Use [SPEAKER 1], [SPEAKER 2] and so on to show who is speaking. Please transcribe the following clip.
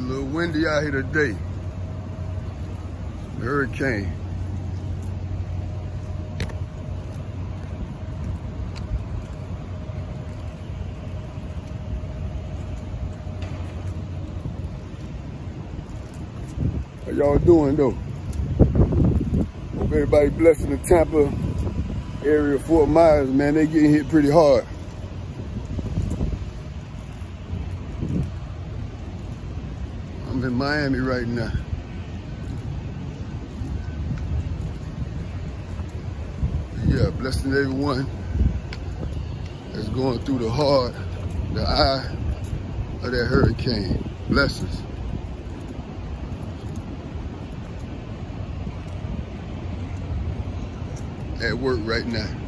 [SPEAKER 1] little windy out here today. Hurricane. How y'all doing though? Hope everybody blessed in the Tampa area, Fort Myers, man. They getting hit pretty hard. I'm in Miami right now. Yeah, blessing everyone that's going through the eye of that hurricane. Blessings. At work right now.